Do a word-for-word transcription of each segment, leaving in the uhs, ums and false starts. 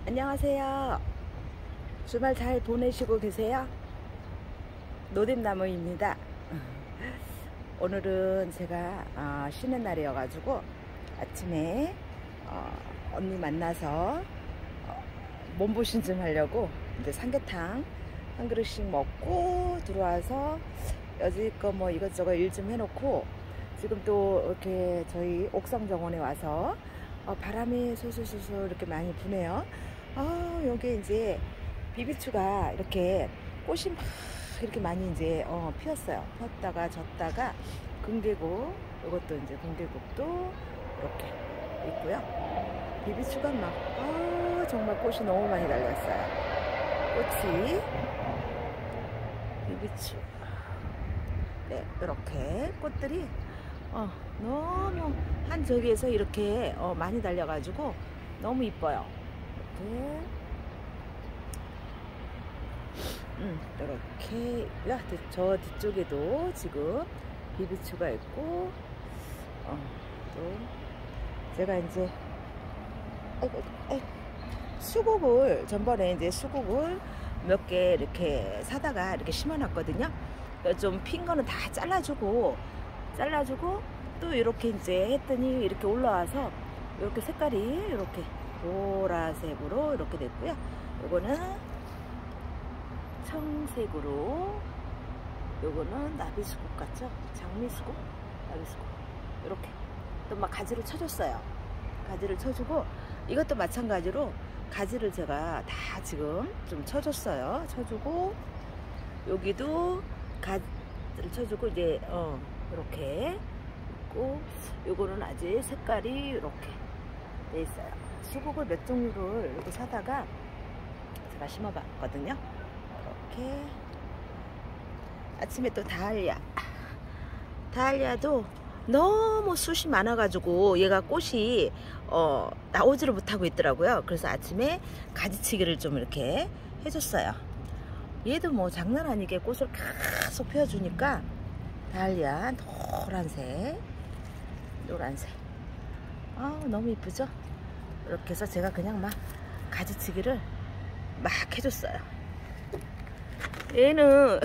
안녕하세요. 주말 잘 보내시고 계세요? 노잼나무입니다. 오늘은 제가 어, 쉬는 날이어가지고 아침에 어, 언니 만나서 어, 몸보신 좀 하려고 이제 삼계탕 한 그릇씩 먹고 들어와서 여지껏 뭐 이것저것 일 좀 해놓고 지금 또 이렇게 저희 옥상 정원에 와서 어, 바람이 소소소소 이렇게 많이 부네요. 아, 여기 이제 비비추가 이렇게 꽃이 막 이렇게 많이 이제 어, 피었어요. 폈다가 졌다가 금계국, 이것도 이제 금계국도 이렇게 있고요. 비비추가 막 아, 정말 꽃이 너무 많이 달렸어요. 꽃이 비비추. 네, 이렇게 꽃들이 어, 너무 한 저기에서 이렇게 어, 많이 달려가지고 너무 이뻐요. 이렇게, 음, 이렇게, 야, 저 뒤쪽에도 지금 비비추가 있고, 어, 또 제가 이제 아이고, 아이고, 수국을 전번에 이제 수국을 몇 개 이렇게 사다가 이렇게 심어놨거든요. 좀 핀 거는 다 잘라주고 잘라주고 또 이렇게 이제 했더니 이렇게 올라와서 이렇게 색깔이 이렇게 보라색으로 이렇게 됐고요. 요거는 청색으로, 요거는 나비수국 같죠? 장미수국, 나비수국. 이렇게 또 막 가지를 쳐줬어요. 가지를 쳐주고 이것도 마찬가지로 가지를 제가 다 지금 좀 쳐줬어요. 쳐주고 여기도 가지를 쳐주고 이제 어 이렇게 있고, 요거는 아직 색깔이 이렇게 돼 있어요. 수국을 몇 종류를 이렇게 사다가 제가 심어봤거든요. 이렇게 아침에 또 다할리아, 다할리아도 너무 숱이 많아가지고 얘가 꽃이 어, 나오지를 못하고 있더라고요. 그래서 아침에 가지치기를 좀 이렇게 해줬어요. 얘도 뭐 장난 아니게 꽃을 계속 펴주니까 다할리아 노란색, 노란색, 아 너무 이쁘죠? 이렇게 해서 제가 그냥 막 가지치기를 막 해줬어요. 얘는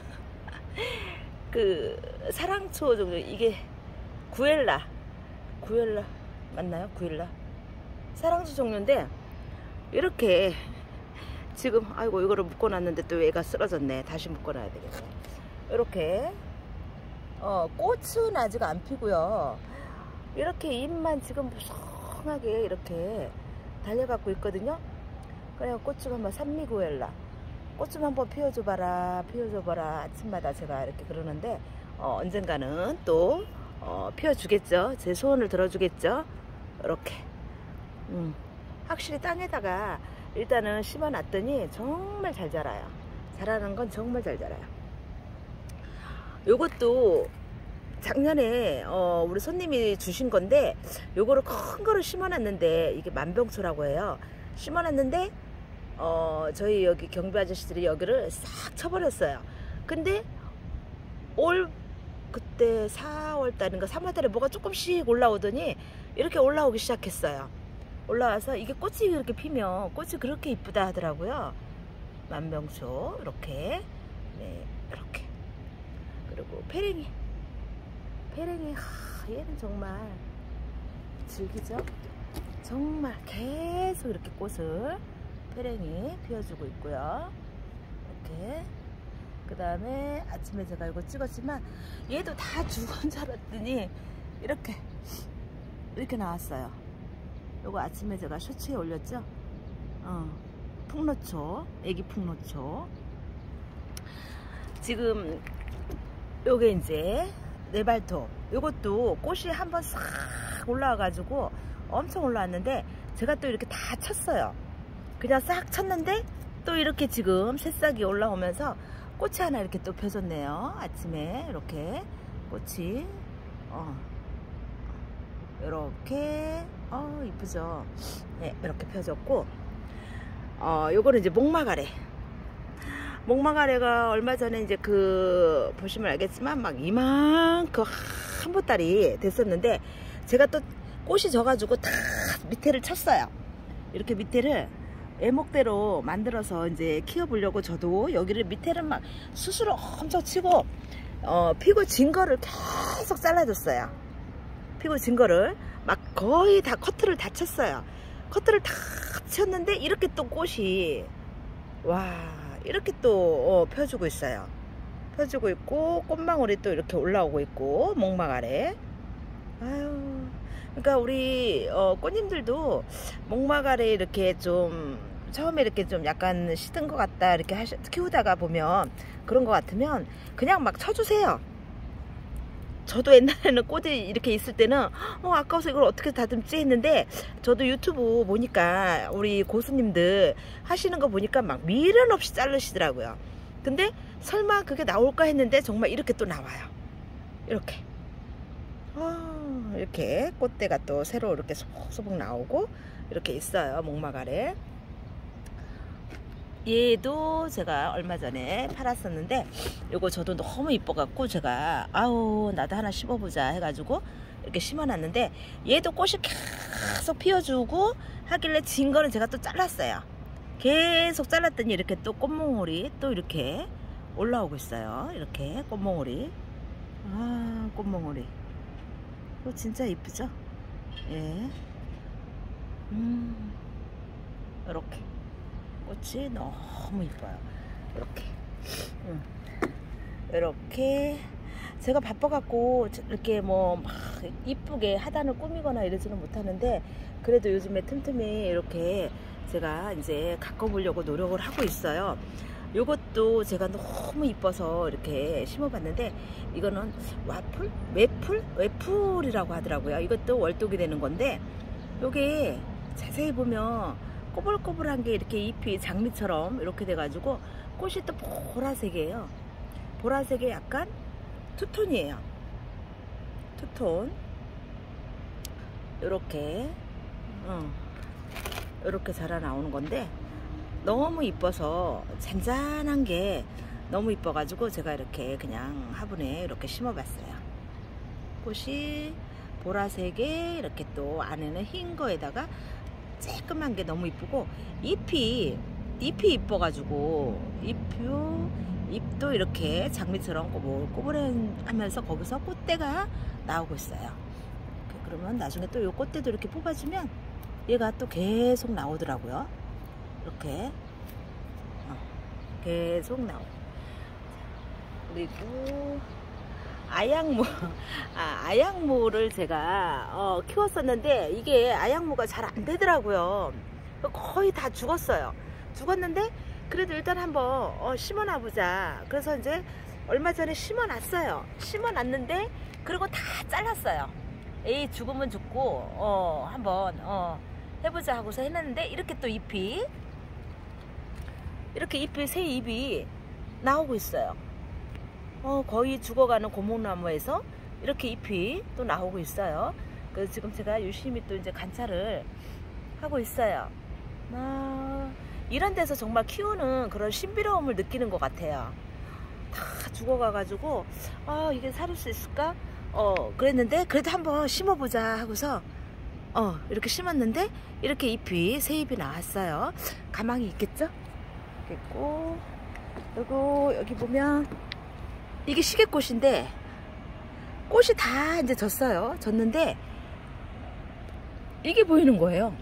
그 사랑초 정도, 이게 구엘라, 구엘라 맞나요? 구엘라 사랑초 종류인데 이렇게 지금 아이고 이거를 묶어놨는데 또 얘가 쓰러졌네. 다시 묶어놔야 되겠네. 이렇게 어 꽃은 아직 안 피고요. 이렇게 잎만 지금 무성하게 이렇게 달려갖고 있거든요. 그래서 꽃 좀 한번, 산미구엘라 꽃 좀 한번 피워줘봐라, 피워줘봐라 아침마다 제가 이렇게 그러는데 어, 언젠가는 또 어, 피워주겠죠. 제 소원을 들어주겠죠. 이렇게 음, 확실히 땅에다가 일단은 심어놨더니 정말 잘 자라요. 자라는 건 정말 잘 자라요. 요것도 작년에 어, 우리 손님이 주신 건데 요거를 큰 거를 심어놨는데 이게 만병초라고 해요. 심어놨는데 어, 저희 여기 경비 아저씨들이 여기를 싹 쳐버렸어요. 근데 올 그때 사월 달인가 삼월 달에 뭐가 조금씩 올라오더니 이렇게 올라오기 시작했어요. 올라와서 이게 꽃이 이렇게 피면 꽃이 그렇게 이쁘다 하더라고요. 만병초 이렇게, 네, 이렇게. 그리고 페랭이, 페랭이, 하, 얘는 정말 즐기죠. 정말 계속 이렇게 꽃을 페랭이 피워주고 있고요. 이렇게. 그 다음에 아침에 제가 이거 찍었지만 얘도 다 죽은 줄 알았더니 이렇게 이렇게 나왔어요. 요거 아침에 제가 쇼츠에 올렸죠. 어, 풍노초, 애기 풍노초. 지금 요게 이제 네발톱, 요것도 꽃이 한번 싹 올라와가지고 엄청 올라왔는데 제가 또 이렇게 다 쳤어요. 그냥 싹 쳤는데 또 이렇게 지금 새싹이 올라오면서 꽃이 하나 이렇게 또 펴졌네요. 아침에 이렇게 꽃이 어 이렇게 어 이쁘죠. 네, 이렇게 펴졌고 어 요거는 이제 목마가래. 목마가래가 얼마 전에 이제 그 보시면 알겠지만 막 이만큼 한 보따리 됐었는데 제가 또 꽃이 져가지고 다 밑에를 쳤어요. 이렇게 밑에를 애목대로 만들어서 이제 키워보려고 저도 여기를 밑에는 막 수술을 엄청 치고 어, 피고 진 거를 계속 잘라줬어요. 피고 진 거를 막 거의 다 커트를 다 쳤어요. 커트를 다 쳤는데 이렇게 또 꽃이 와 이렇게 또 어, 펴주고 있어요. 펴주고 있고 꽃망울이 또 이렇게 올라오고 있고 목막 아래. 아유, 그러니까 우리 어, 꽃님들도 목막 아래 이렇게 좀 처음에 이렇게 좀 약간 시든 것 같다 이렇게 하시, 키우다가 보면 그런 것 같으면 그냥 막 쳐주세요. 저도 옛날에는 꽃이 이렇게 있을 때는 어 아까워서 이걸 어떻게 다듬지 했는데 저도 유튜브 보니까 우리 고수님들 하시는 거 보니까 막 미련 없이 자르시더라고요. 근데 설마 그게 나올까 했는데 정말 이렇게 또 나와요. 이렇게 어, 이렇게 꽃대가 또 새로 이렇게 소복소복 나오고 이렇게 있어요. 목막 아래. 얘도 제가 얼마 전에 팔았었는데 요거 저도 너무 이뻐 갖고 제가 아우 나도 하나 심어보자 해가지고 이렇게 심어놨는데 얘도 꽃이 계속 피워주고 하길래 진 거는 제가 또 잘랐어요. 계속 잘랐더니 이렇게 또 꽃몽울이 또 이렇게 올라오고 있어요. 이렇게 꽃몽울이 아 꽃몽울이 이거 진짜 이쁘죠? 예. 음 이렇게 꽃이 너무 이뻐요. 이렇게 음. 이렇게 제가 바빠갖고 이렇게 뭐 막 이쁘게 하단을 꾸미거나 이러지는 못하는데 그래도 요즘에 틈틈이 이렇게 제가 이제 가꿔보려고 노력을 하고 있어요. 요것도 제가 너무 이뻐서 이렇게 심어봤는데 이거는 와플? 외풀? 외풀이라고 하더라고요. 이것도 월독이 되는 건데 요게 자세히 보면 꼬불꼬불한 게 이렇게 잎이 장미처럼 이렇게 돼가지고 꽃이 또 보라색이에요. 보라색의 약간 투톤이에요. 투톤 요렇게 어, 요렇게 자라 나오는 건데 너무 이뻐서 잔잔한 게 너무 이뻐가지고 제가 이렇게 그냥 화분에 이렇게 심어봤어요. 꽃이 보라색에 이렇게 또 안에는 흰 거에다가 쬐끔한 게 너무 이쁘고 잎이 잎이 이뻐가지고 잎도 잎도 이렇게 장미처럼 꼬불꼬불하면서 거기서 꽃대가 나오고 있어요. 그러면 나중에 또 이 꽃대도 이렇게 뽑아주면 얘가 또 계속 나오더라고요. 이렇게 어, 계속 나오고 그리고 아양무 아, 아양무를 제가 어, 키웠었는데 이게 아양무가 잘 안 되더라고요. 거의 다 죽었어요. 죽었는데 그래도 일단 한번 어, 심어놔 보자. 그래서 이제 얼마 전에 심어놨어요. 심어놨는데 그리고 다 잘랐어요. 에이 죽으면 죽고 어, 한번 어, 해보자 하고서 했는데 이렇게 또 잎이 이렇게 잎이 새 잎이 나오고 있어요. 어, 거의 죽어가는 고목나무에서 이렇게 잎이 또 나오고 있어요. 그래서 지금 제가 유심히 또 이제 관찰을 하고 있어요. 아, 이런 데서 정말 키우는 그런 신비로움을 느끼는 것 같아요. 다 죽어가가지고 아 이게 살을 수 있을까? 어 그랬는데 그래도 한번 심어보자 하고서 어 이렇게 심었는데 이렇게 잎이 새 잎이 나왔어요. 가망이 있겠죠? 있고 그리고 여기 보면 이게 시계꽃인데 꽃이 다 이제 졌어요. 졌는데 이게 보이는 거예요.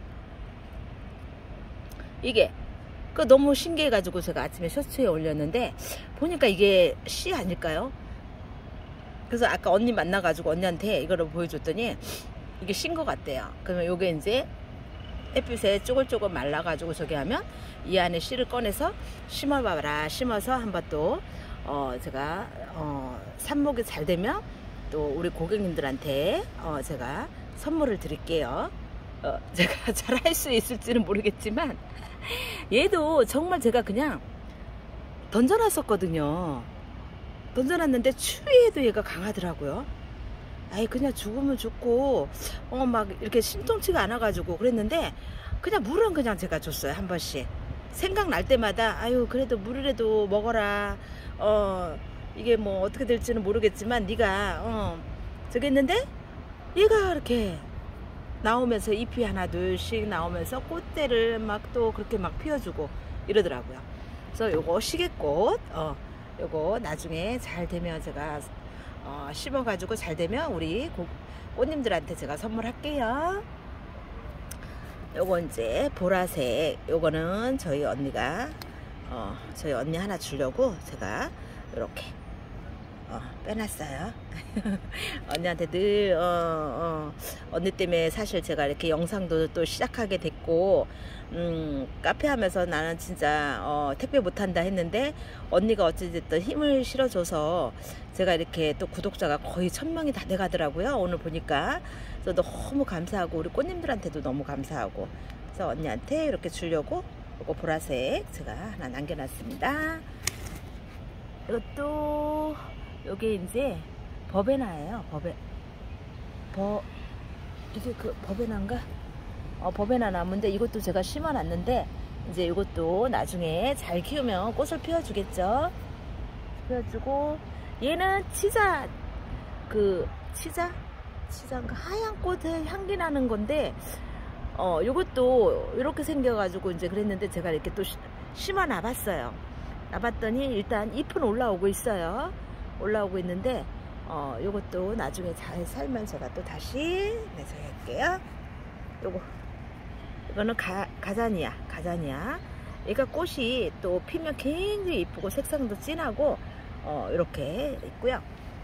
이게 그 너무 신기해가지고 제가 아침에 셔츠에 올렸는데 보니까 이게 씨 아닐까요? 그래서 아까 언니 만나가지고 언니한테 이거를 보여줬더니 이게 신 것 같대요. 그러면 요게 이제 햇빛에 쪼글쪼글 말라가지고 저기 하면 이 안에 씨를 꺼내서 심어봐라. 심어서 한번 또 어 제가 어 삽목이 잘 되면 또 우리 고객님들한테 어 제가 선물을 드릴게요. 어 제가 잘 할 수 있을지는 모르겠지만 얘도 정말 제가 그냥 던져놨었거든요. 던져놨는데 추위에도 얘가 강하더라고요. 아이 그냥 죽으면 죽고 어 막 이렇게 심통치가 않아가지고 그랬는데 그냥 물은 그냥 제가 줬어요. 한 번씩 생각날 때마다 아유 그래도 물이라도 먹어라. 어 이게 뭐 어떻게 될지는 모르겠지만 네가 어 저기 했는데 얘가 이렇게 나오면서 잎이 하나 둘씩 나오면서 꽃대를 막 또 그렇게 막 피워주고 이러더라고요. 그래서 요거 시계꽃 어 요거 나중에 잘 되면 제가 어, 심어가지고 잘 되면 우리 고, 꽃님들한테 제가 선물할게요. 요거 이제 보라색 요거는 저희 언니가 어, 저희 언니 하나 주려고 제가 이렇게 어, 빼놨어요. 언니한테 늘 어, 어, 언니 때문에 사실 제가 이렇게 영상도 또 시작하게 됐고 음, 카페 하면서 나는 진짜 어, 택배 못한다 했는데 언니가 어찌됐든 힘을 실어줘서 제가 이렇게 또 구독자가 거의 천 명이 다 돼가더라고요. 오늘 보니까. 그래서 너무 감사하고 우리 꽃님들한테도 너무 감사하고 그래서 언니한테 이렇게 주려고 이거 보라색 제가 하나 남겨놨습니다. 이것도 요게 이제 버베나예요. 버베 버 이게 그 버베나인가? 어, 버베나 나무인데 이것도 제가 심어놨는데 이제 이것도 나중에 잘 키우면 꽃을 피워주겠죠. 피워주고 얘는 치자 그 치자 치자인가 하얀 꽃에 향기 나는 건데 어 요것도 이렇게 생겨가지고 이제 그랬는데 제가 이렇게 또 심어 놔봤어요. 놔봤더니 일단 잎은 올라오고 있어요. 올라오고 있는데 어 요것도 나중에 잘 살면 제가 또 다시 내서할게요. 요거 이거는 가, 가자니아 가자니아 얘가 꽃이 또 피면 굉장히 이쁘고 색상도 진하고 어 이렇게 있고요.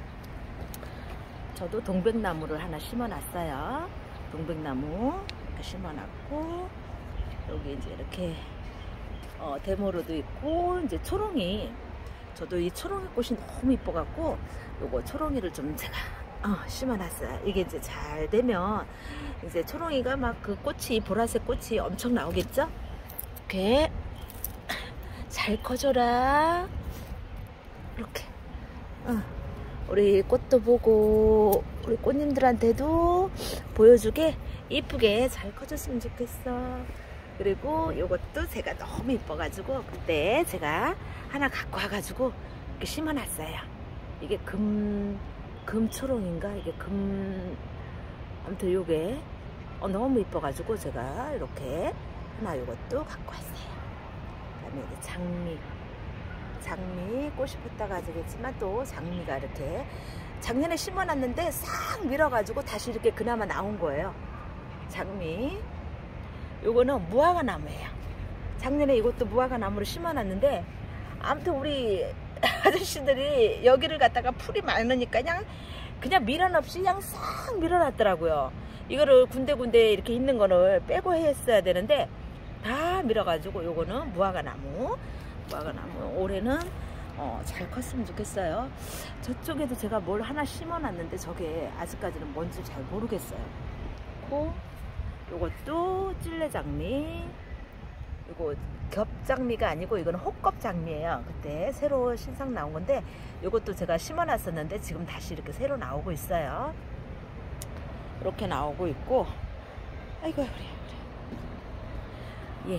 저도 동백나무를 하나 심어놨어요. 동백나무 이렇게 심어놨고 여기 이제 이렇게 어, 데모로도 있고 이제 초롱이 저도 이 초롱이 꽃이 너무 이뻐갖고 요거 초롱이를 좀 제가 어, 심어놨어요. 이게 이제 잘 되면 이제 초롱이가 막 그 꽃이 보라색 꽃이 엄청 나오겠죠? 이렇게 잘 커져라. 이렇게 어. 우리 꽃도 보고 우리 꽃님들한테도 보여주게 이쁘게 잘 커졌으면 좋겠어. 그리고 요것도 제가 너무 이뻐가지고 그때 제가 하나 갖고 와가지고 이렇게 심어놨어요. 이게 금 금초롱인가 이게 금 아무튼 요게 어, 너무 이뻐가지고 제가 이렇게 하나 요것도 갖고 왔어요. 그다음에 이제 장미 장미 꽃이 폈다가 되겠지만 또 장미가 이렇게 작년에 심어놨는데 싹 밀어가지고 다시 이렇게 그나마 나온 거예요. 장미 요거는 무화과 나무예요. 작년에 이것도 무화과 나무를 심어놨는데 아무튼 우리 아저씨들이 여기를 갖다가 풀이 많으니까 그냥 그냥 미련 없이 그냥 싹 밀어놨더라고요. 이거를 군데군데 이렇게 있는 거를 빼고 했어야 되는데 다 밀어가지고 요거는 무화과 나무 무화과 나무 올해는 어, 잘 컸으면 좋겠어요. 저쪽에도 제가 뭘 하나 심어놨는데 저게 아직까지는 뭔지 잘 모르겠어요. 고 요것도 찔레장미 요거 겹장미가 아니고 이거는 호껍장미예요. 그때 새로 신상 나온 건데 요것도 제가 심어놨었는데 지금 다시 이렇게 새로 나오고 있어요. 이렇게 나오고 있고 아이고 그래 그래 예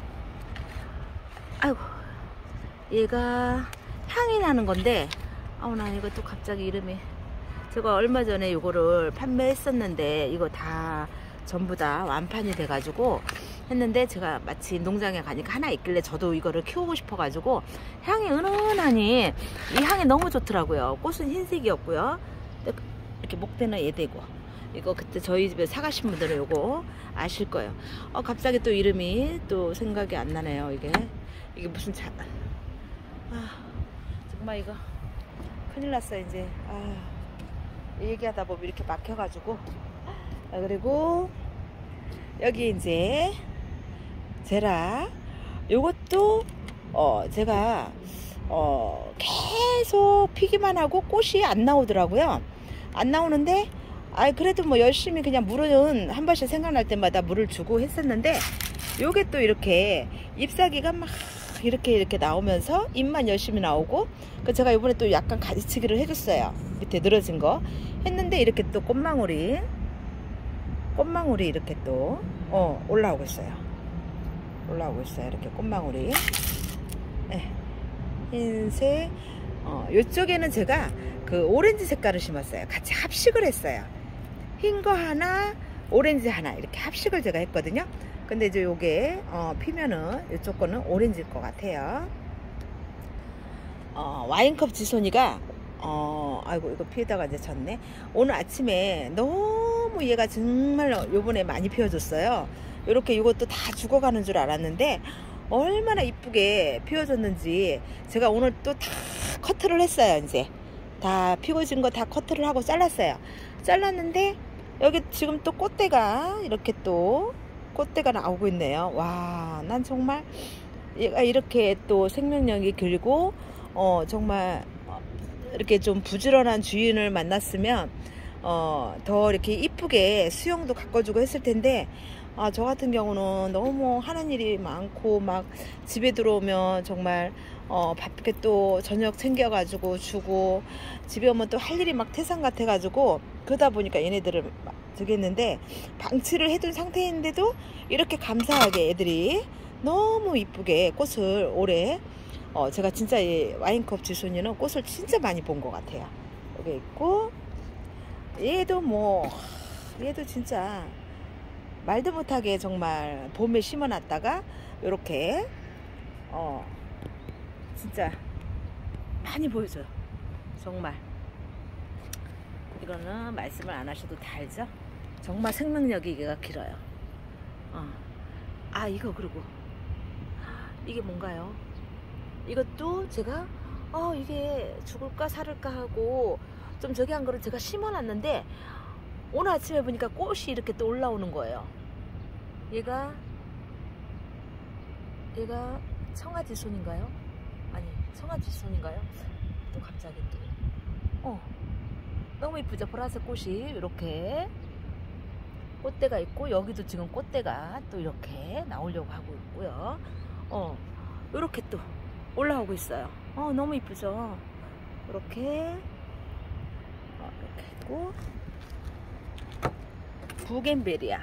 아이고 얘가 향이 나는 건데 아우 나 이거 또 갑자기 이름이 제가 얼마 전에 이거를 판매했었는데 이거 다 전부 다 완판이 돼 가지고 했는데 제가 마치 농장에 가니까 하나 있길래 저도 이거를 키우고 싶어 가지고 향이 은은하니 이 향이 너무 좋더라고요. 꽃은 흰색이었고요. 이렇게 목대는 얘되고 이거 그때 저희 집에 사가신 분들은 이거 아실 거예요. 어 갑자기 또 이름이 또 생각이 안 나네요. 이게 이게 무슨 자 아 정말 이거 큰일 났어 이제. 아 얘기하다 보면 이렇게 막혀가지고. 아, 그리고 여기 이제 제라 요것도 어 제가 어 계속 피기만 하고 꽃이 안 나오더라고요. 안 나오는데 아 그래도 뭐 열심히 그냥 물은 한 번씩 생각날 때마다 물을 주고 했었는데 요게 또 이렇게 잎사귀가 막 이렇게 이렇게 나오면서 잎만 열심히 나오고 그 제가 이번에 또 약간 가지치기를 해줬어요. 밑에 늘어진 거 했는데 이렇게 또 꽃망울이 꽃망울이 이렇게 또 어, 올라오고 있어요. 올라오고 있어요. 이렇게 꽃망울이 네. 흰색 어, 이쪽에는 제가 그 오렌지 색깔을 심었어요. 같이 합식을 했어요. 흰 거 하나 오렌지 하나 이렇게 합식을 제가 했거든요. 근데 이제 요게 어, 피면은 이쪽 거는 오렌지일 것 같아요. 어, 와인컵 지손이가 어, 아이고 이거 피에다가 이제 졌네. 오늘 아침에 너무 얘가 정말 요번에 많이 피워줬어요. 이렇게 이것도 다 죽어가는 줄 알았는데 얼마나 이쁘게 피워줬는지 제가 오늘 또 다 커트를 했어요. 이제 다 피워진 거 다 커트를 하고 잘랐어요. 잘랐는데 여기 지금 또 꽃대가 이렇게 또 꽃대가 나오고 있네요. 와, 난 정말 얘가 이렇게 또 생명력이 길고 어 정말 이렇게 좀 부지런한 주인을 만났으면 어 더 이렇게 이쁘게 수영도 가꿔주고 했을 텐데 아, 저 같은 경우는 너무 하는 일이 많고 막 집에 들어오면 정말 어, 바쁘게 또 저녁 챙겨가지고 주고 집에 오면 또 할 일이 막 태산 같아가지고 그러다 보니까 얘네들을 막 저기 했는데 방치를 해둔 상태인데도 이렇게 감사하게 애들이 너무 이쁘게 꽃을 올해 어, 제가 진짜 이 와인컵 지순이는 꽃을 진짜 많이 본 것 같아요. 여기 있고 얘도 뭐 얘도 진짜 말도 못하게 정말 봄에 심어놨다가 이렇게 어 진짜 많이 보여줘요. 정말 이거는 말씀을 안 하셔도 다 알죠. 정말 생명력이 얘가 길어요. 어. 아 이거 그리고 이게 뭔가요? 이것도 제가 어 이게 죽을까 살을까 하고 좀 저기 한 거를 제가 심어놨는데 오늘 아침에 보니까 꽃이 이렇게 또 올라오는 거예요. 얘가 얘가 청아지손인가요? 아니 청아지손인가요? 또 갑자기 또 어 너무 이쁘죠? 보라색 꽃이 이렇게 꽃대가 있고 여기도 지금 꽃대가 또 이렇게 나오려고 하고 있고요. 어 이렇게 또 올라오고 있어요. 어 너무 이쁘죠? 이렇게 어, 이렇게 있고 부겐베리아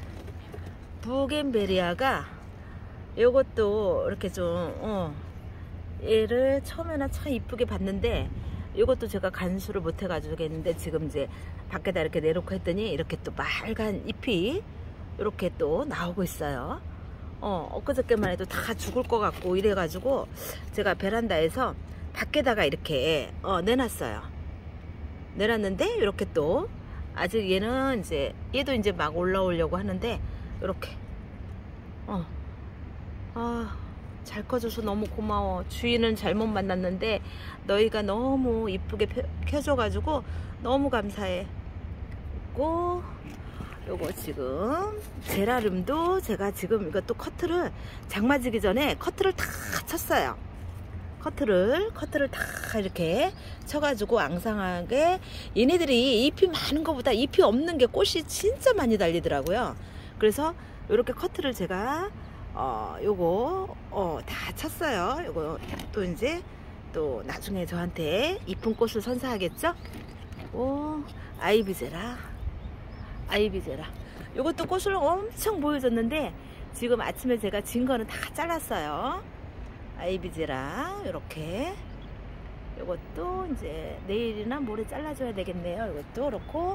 부겐베리아가 요것도 이렇게 좀 어, 얘를 처음에는 참 이쁘게 봤는데 이것도 제가 간수를 못 해가지고 했는데 지금 이제 밖에다 이렇게 내놓고 했더니 이렇게 또 빨간 잎이 이렇게 또 나오고 있어요. 어, 엊그저께만 해도 다 죽을 것 같고 이래가지고 제가 베란다에서 밖에다가 이렇게 어, 내놨어요. 내놨는데 이렇게 또 아직 얘는 이제 얘도 이제 막 올라오려고 하는데 이렇게 어, 아, 잘 커줘서 너무 고마워. 주인은 잘못 만났는데 너희가 너무 이쁘게 펴줘가지고 너무 감사해. 고 요거 지금 제라늄도 제가 지금 이것도 커트를 장마지기 전에 커트를 다 쳤어요. 커트를 커트를 다 이렇게 쳐가지고 앙상하게 얘네들이 잎이 많은 것보다 잎이 없는 게 꽃이 진짜 많이 달리더라고요. 그래서 이렇게 커트를 제가 어 요거 어 다 쳤어요. 요거 또 이제 또 나중에 저한테 이쁜 꽃을 선사하겠죠. 오 아이비제라 아이비제라 요것도 꽃을 엄청 보여줬는데 지금 아침에 제가 진 거는 다 잘랐어요. 아이비제라 이렇게 요것도 이제 내일이나 모레 잘라줘야 되겠네요. 이것도 그렇고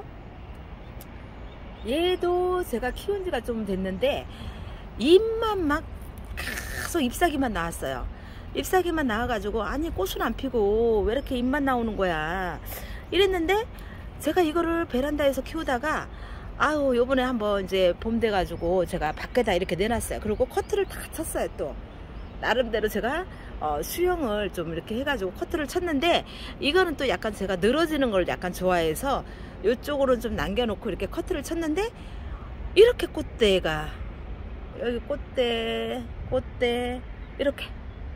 얘도 제가 키운 지가 좀 됐는데 잎만 막 계속 잎사귀만 나왔어요. 잎사귀만 나와가지고 아니 꽃은 안 피고 왜 이렇게 잎만 나오는 거야 이랬는데 제가 이거를 베란다에서 키우다가 아유 요번에 한번 이제 봄 돼가지고 제가 밖에다 이렇게 내놨어요. 그리고 커트를 다 쳤어요. 또 나름대로 제가 어, 수영을 좀 이렇게 해가지고 커트를 쳤는데 이거는 또 약간 제가 늘어지는 걸 약간 좋아해서 이쪽으로는 좀 남겨놓고 이렇게 커트를 쳤는데 이렇게 꽃대가 여기 꽃대 꽃대 이렇게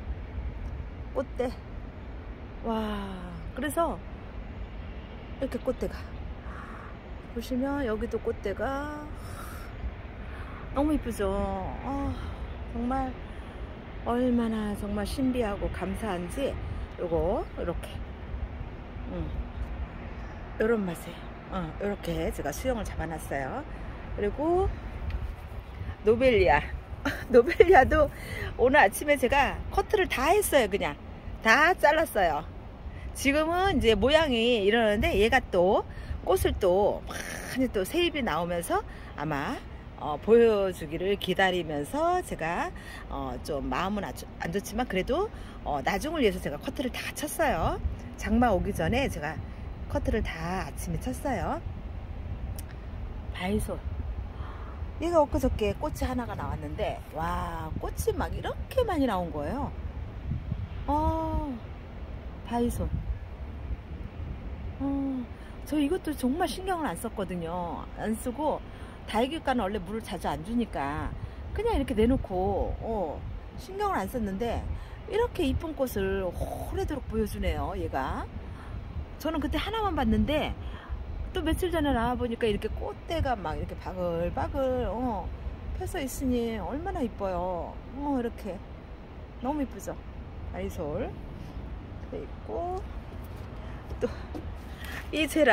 꽃대 와 그래서 이렇게 꽃대가 보시면 여기도 꽃대가 너무 이쁘죠. 아, 정말 얼마나 정말 신비하고 감사한지 요거 이렇게 음, 요런 맛에 어, 이렇게 제가 수영을 잡아놨어요. 그리고 노벨리아 노벨리아도 오늘 아침에 제가 커트를 다 했어요. 그냥 다 잘랐어요. 지금은 이제 모양이 이러는데 얘가 또 꽃을 또 많이 또 새잎이 나오면서 아마 어, 보여주기를 기다리면서 제가 어, 좀 마음은 안, 안 좋지만 그래도 어, 나중을 위해서 제가 커트를 다 쳤어요. 장마 오기 전에 제가 커트를 다 아침에 쳤어요. 바이솔, 얘가 엊그저께 꽃이 하나가 나왔는데 와, 꽃이 막 이렇게 많이 나온 거예요. 어, 바이솔. 어, 저 이것도 정말 신경을 안 썼거든요. 안 쓰고 다육이과는 원래 물을 자주 안 주니까 그냥 이렇게 내놓고 어, 신경을 안 썼는데 이렇게 이쁜 꽃을 오래도록 보여주네요. 얘가, 저는 그때 하나만 봤는데 또 며칠 전에 나와보니까 이렇게 꽃대가 막 이렇게 바글바글 어, 펴서 있으니 얼마나 이뻐요. 어, 이렇게 너무 이쁘죠. 아이솔 있고, 또 이 제라,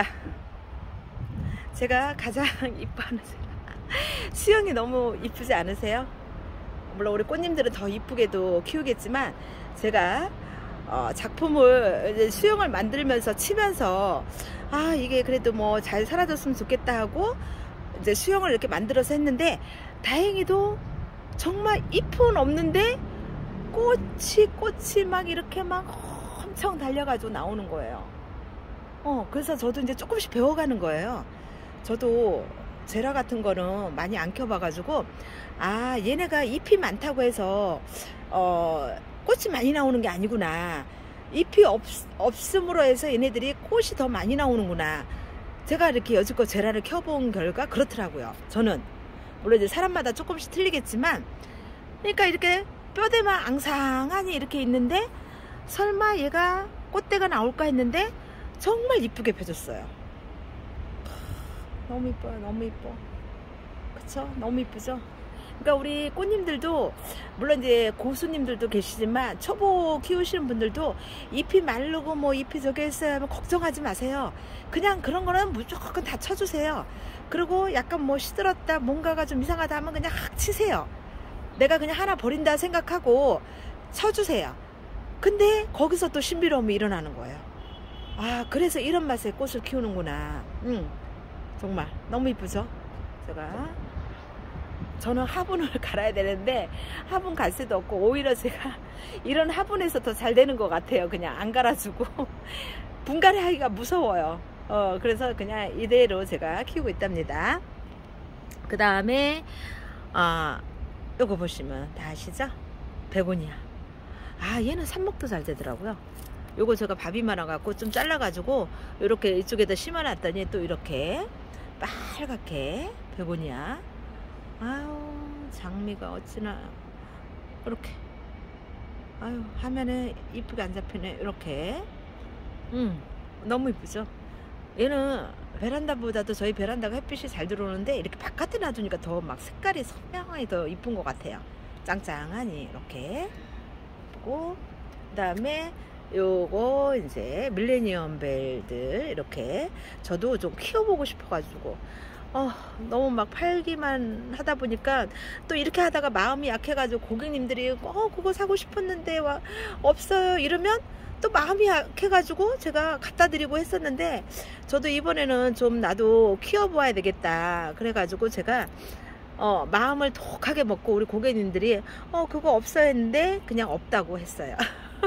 제가 가장 이뻐하는 제라. 수영이 너무 이쁘지 않으세요? 물론 우리 꽃님들은 더 이쁘게도 키우겠지만 제가 어, 작품을 이제 수영을 만들면서 치면서 아, 이게 그래도 뭐 잘 사라졌으면 좋겠다 하고 이제 수영을 이렇게 만들어서 했는데 다행히도 정말 잎은 없는데 꽃이 꽃이 막 이렇게 막 엄청 달려가지고 나오는 거예요. 어, 그래서 저도 이제 조금씩 배워가는 거예요. 저도 제라 같은 거는 많이 안 켜봐가지고 아, 얘네가 잎이 많다고 해서 어, 꽃이 많이 나오는 게 아니구나. 잎이 없, 없음으로 해서 얘네들이 꽃이 더 많이 나오는구나. 제가 이렇게 여지껏 제라를 켜본 결과 그렇더라고요. 저는 물론 이제 사람마다 조금씩 틀리겠지만, 그러니까 이렇게 뼈대만 앙상하니 이렇게 있는데 설마 얘가 꽃대가 나올까 했는데 정말 이쁘게 펴졌어요. 너무 이뻐요. 너무 이뻐. 그쵸? 너무 이쁘죠? 그러니까 우리 꽃님들도 물론 이제 고수님들도 계시지만 초보 키우시는 분들도 잎이 마르고 뭐 잎이 저기 했어요 하면 걱정하지 마세요. 그냥 그런 거는 무조건 다 쳐주세요. 그리고 약간 뭐 시들었다 뭔가가 좀 이상하다 하면 그냥 확 치세요. 내가 그냥 하나 버린다 생각하고 쳐주세요. 근데 거기서 또 신비로움이 일어나는 거예요. 아, 그래서 이런 맛의 꽃을 키우는구나. 응, 정말 너무 이쁘죠? 제가 저는 화분을 갈아야 되는데 화분 갈 새도 없고 오히려 제가 이런 화분에서 더 잘 되는 것 같아요. 그냥 안 갈아주고 분갈이 하기가 무서워요. 어, 그래서 그냥 이대로 제가 키우고 있답니다. 그 다음에 아, 요거 보시면 다 아시죠? 베고니아. 아, 얘는 삽목도 잘 되더라고요. 요거 제가 밥이 많아갖고 좀 잘라가지고 이렇게 이쪽에다 심어놨더니 또 이렇게 빨갛게 베고니아. 아유, 장미가 어찌나 이렇게, 아유, 화면에 이쁘게 안 잡히네. 이렇게 음, 너무 이쁘죠? 얘는 베란다보다도 저희 베란다가 햇빛이 잘 들어오는데 이렇게 바깥에 놔두니까 더 막 색깔이 선명하게 더 이쁜 것 같아요. 짱짱하니 이렇게 예쁘고, 그 다음에 요거 이제 밀레니엄 벨들 이렇게 저도 좀 키워보고 싶어가지고 어, 너무 막 팔기만 하다 보니까 또 이렇게 하다가 마음이 약해가지고 고객님들이 어, 그거 사고 싶었는데 와, 없어요 이러면 또 마음이 약해가지고 제가 갖다 드리고 했었는데 저도 이번에는 좀 나도 키워보아야 되겠다 그래가지고 제가 어, 마음을 독하게 먹고 우리 고객님들이 어, 그거 없어요 했는데 그냥 없다고 했어요.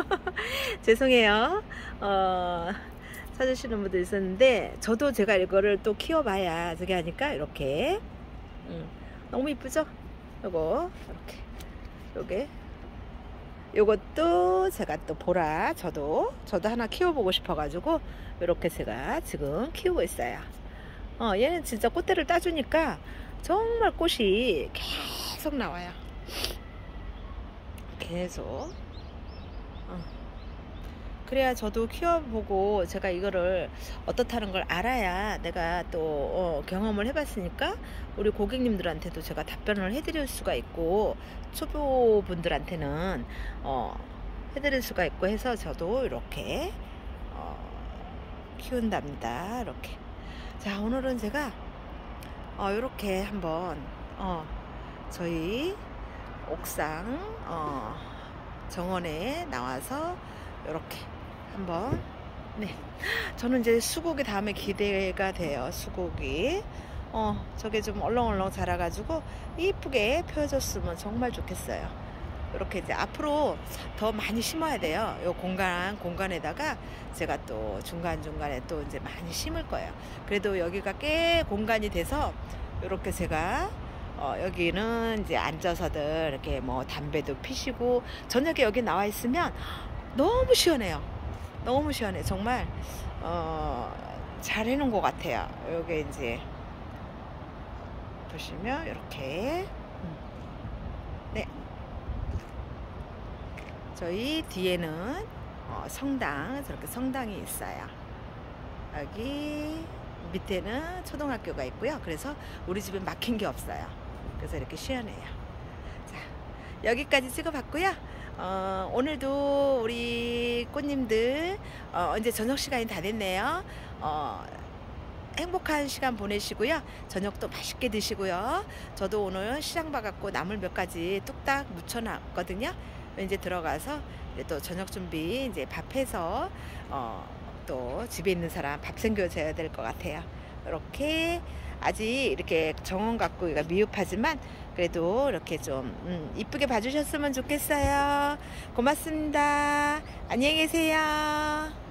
죄송해요. 어, 찾으시는 분도 있었는데 저도 제가 이거를 또 키워봐야 저기 하니까 이렇게 음, 너무 이쁘죠? 요거 이렇게 요게 요것도 제가 또 보라 저도 저도 하나 키워보고 싶어가지고 이렇게 제가 지금 키우고 있어요. 어, 얘는 진짜 꽃대를 따주니까 정말 꽃이 계속 나와요. 계속. 어. 그래야 저도 키워보고 제가 이거를 어떻다는 걸 알아야 내가 또 어, 경험을 해봤으니까 우리 고객님들한테도 제가 답변을 해드릴 수가 있고 초보분들한테는 어, 해드릴 수가 있고 해서 저도 이렇게 어, 키운답니다. 이렇게. 자, 오늘은 제가 어, 이렇게 한번 어, 저희 옥상 어, 정원에 나와서 이렇게 한번 네 저는 이제 수국이 다음에 기대가 돼요. 수국이 어 저게 좀 얼렁얼렁 자라가지고 이쁘게 펴줬으면 정말 좋겠어요. 이렇게 이제 앞으로 더 많이 심어야 돼요. 요 공간 공간에다가 제가 또 중간중간에 또 이제 많이 심을 거예요. 그래도 여기가 꽤 공간이 돼서 이렇게 제가 어 여기는 이제 앉아서들 이렇게 뭐 담배도 피시고 저녁에 여기 나와 있으면 너무 시원해요. 너무 시원해. 정말 어 잘 해놓은 것 같아요. 여기 이제 보시면 이렇게 음. 네, 저희 뒤에는 어, 성당, 저렇게 성당이 있어요. 여기 밑에는 초등학교가 있고요. 그래서 우리 집은 막힌 게 없어요. 그래서 이렇게 시원해요. 자, 여기까지 찍어봤고요. 어, 오늘도 우리 꽃님들 어, 이제 저녁 시간이 다 됐네요. 어, 행복한 시간 보내시고요. 저녁도 맛있게 드시고요. 저도 오늘 시장 봐갖고 나물 몇 가지 뚝딱 묻혀놨거든요. 이제 들어가서 이제 또 저녁 준비 이제 밥해서 어, 또 집에 있는 사람 밥 챙겨줘야 될 것 같아요. 이렇게 아직 이렇게 정원 갖고 미흡하지만 그래도 이렇게 좀 음, 이쁘게 봐주셨으면 좋겠어요. 고맙습니다. 안녕히 계세요.